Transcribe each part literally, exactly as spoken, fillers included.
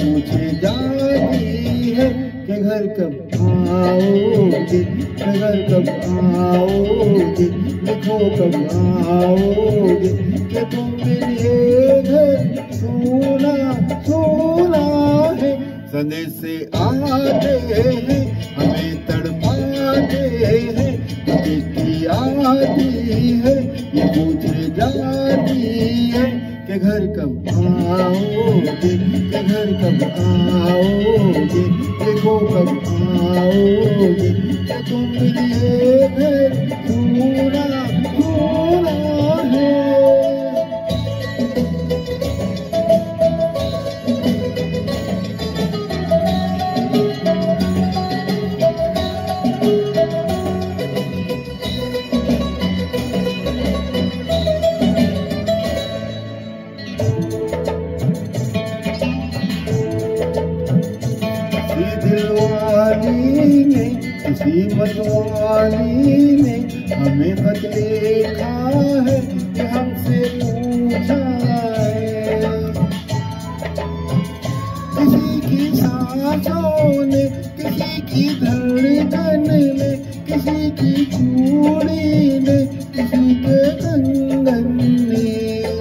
पूछे जाती है कि घर कब आओगे, कि घर कब आओगे, लिखो कब आओगे, कि तुम मेरे घर सोना सोना है। संदेश से आते हैं हमें तड़पाते हैं, चिट्ठी आती है ये पूछे जाती है कि घर कब आओगे, कि घर कब आओगे, देखो कब आओगे, कि तुम मेरे घर सोना सोना है। किसी मतवाली ने हमें खत लिखा है कि हमसे पूछा है, किसी की सांसों ने, किसी की धड़कन ने, किसी की चूड़ी ने, किसी के कंगन ने,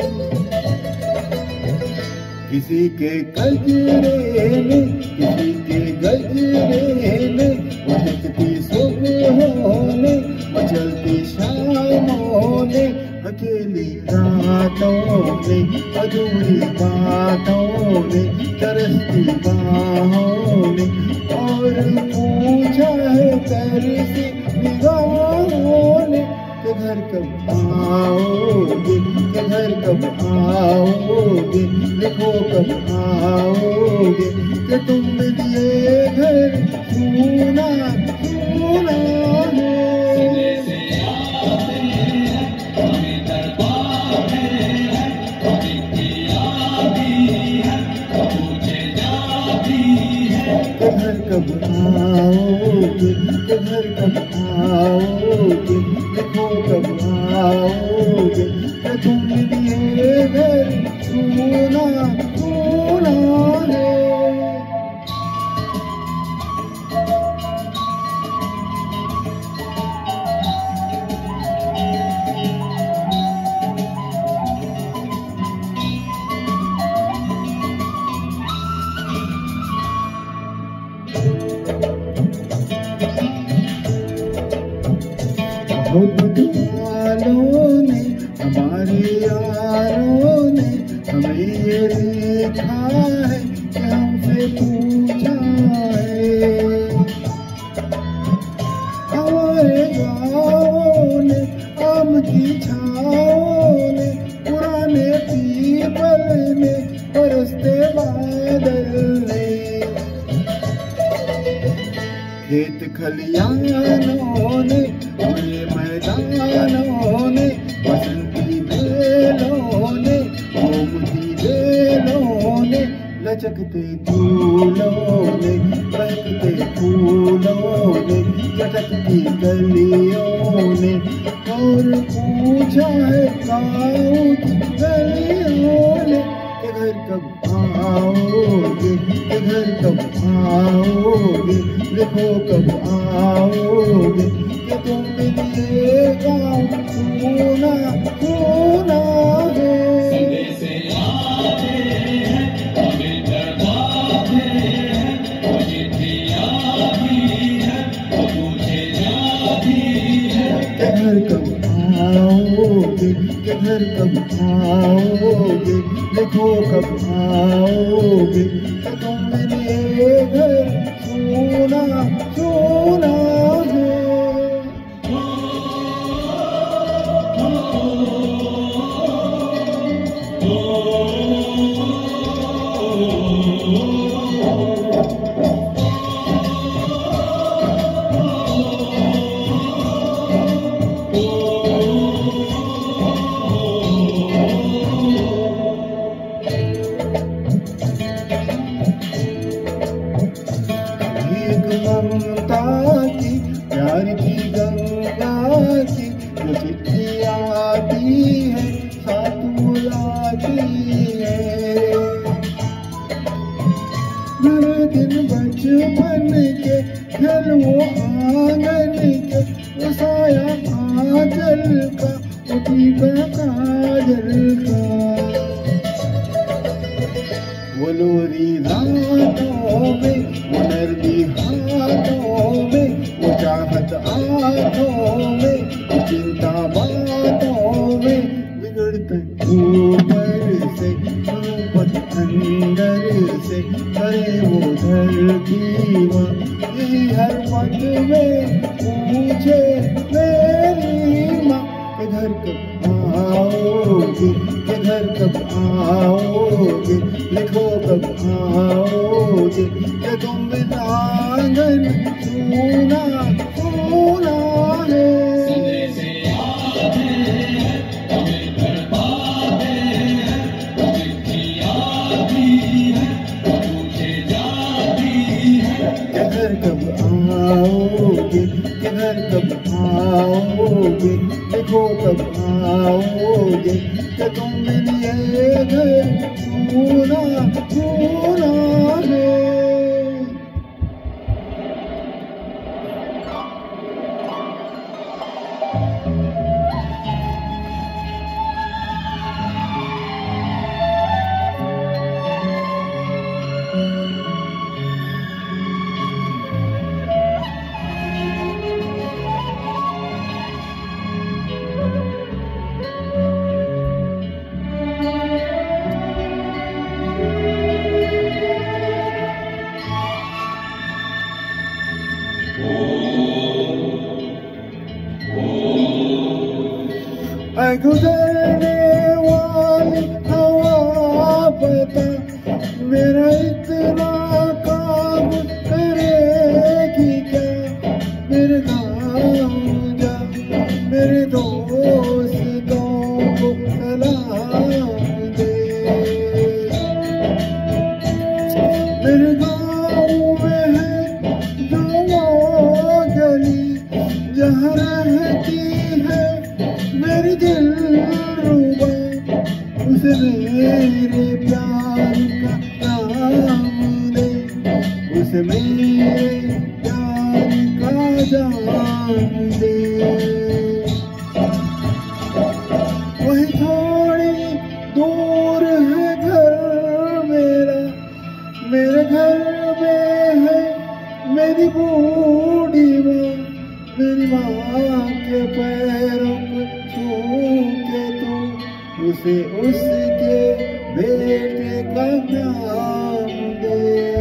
किसी के गजरे ने, किसी के गजरे ने, उठती सुबहों ने, मचलती शामों ने, अकेली रातों ने, अधूरी बातों ने, तरसती बाहों ने, और पूछा है तरसी निगाहों ने कि घर कब आओगे, कि घर कब आओगे, लिखो कब आओगे, कि तुम मेरे घर सोना सोना है। घर कब आओगे, कि घर कब आओगे, लिखो कब आओगे, कि तुम मेरे घर सोना सोना है। वालों ने, हमारे यारों ने हमें ये लिखा है कि हमसे पूछा है, हमारे गाँवों ने, आम की छाओं ने, पुराने पीपल ने, बरसते बादल ने, खेत खलियानों ने, खुले मैदानों ने, बसंती बेलों ने, घूमती बेलों ने, लचकते फूलों ने, बहकते फूलों ने, चटकती गलियों ने, और पूछा है गाँव की गलियों ने कि घर कब आओगे, कि घर कब आओगे, लिखो कब आओगे, कि तुम मेरे गाँव सोना सोना है। संदेश आते हैं हमें तड़पाते हैं, चिट्ठी आती है वो पूछे जाती है कि घर कब आओगे, कि घर कब आओगे, लिखो कब आओगे, कि तुम मेरे घर सोना सोना है। ममता की, प्यार की गंगा की, जो चिट्ठी आती है साथ बुलाती है, मेरे दिन बचपन के खेल वो आंगन के, वो साया आंचल का, वो टीका काजल का, वो लोरी रातों में, वो नरमी हाथों में, वो चाहत आँखों में, वो चिंता बातों में, बिगड़ते ऊपर से ऊपर अंदर से, करे वो धरती माँ यही हर पल में पूछे मेरी माँ के घर कब आओगे, के घर कब आओगे, लिखो कब आओगे, के तुम बिना आंगन सूना सूना है। कब आओगे, किधर कब आओगे, देखो कब आओगे, कि तुम मिलिए घर सूना सूना है। गुजरने वाली हवा बता, मेरा इतना काम करेगी क्या, मेरे गाँव जा, मेरे दोस्तों को सलाम दे, मेरे गाँव में है जो वो गली जहाँ रहती है मेरी दिलरुबा, उसे मेरे प्यार का नाम दे, उसे मेरे प्यार का जान दे। वही थोड़ी दूर है घर मेरा, मेरे घर में है मेरी बूढ़ी माँ, मेरी माँ के पैरों पे छूके तू उसे उसके बेटे का नाम दे।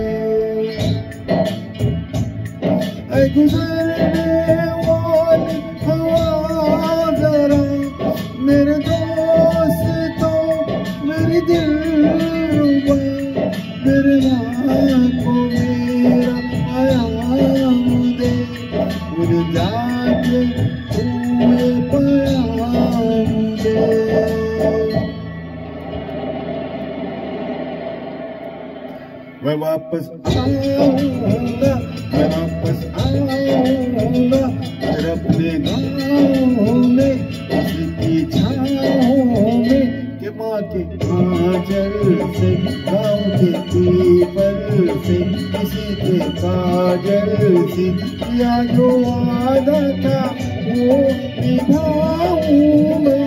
ऐ गुजरने वाली हवा जरा, मेरे दोस्तों मेरी दिलरुबा, मेरे माँ को मेरा आयाम दे, मुझे जाके तुम्हें प्यार दे। मैं वापस आऊंगा, मैं वापस आऊंगा, फिर अपने गाँव में उसकी छाँव में, के माँ के आंचल से, गाँव के पीपल से, किसी के काजल से, या जो वादा था वो निभाऊं मैं।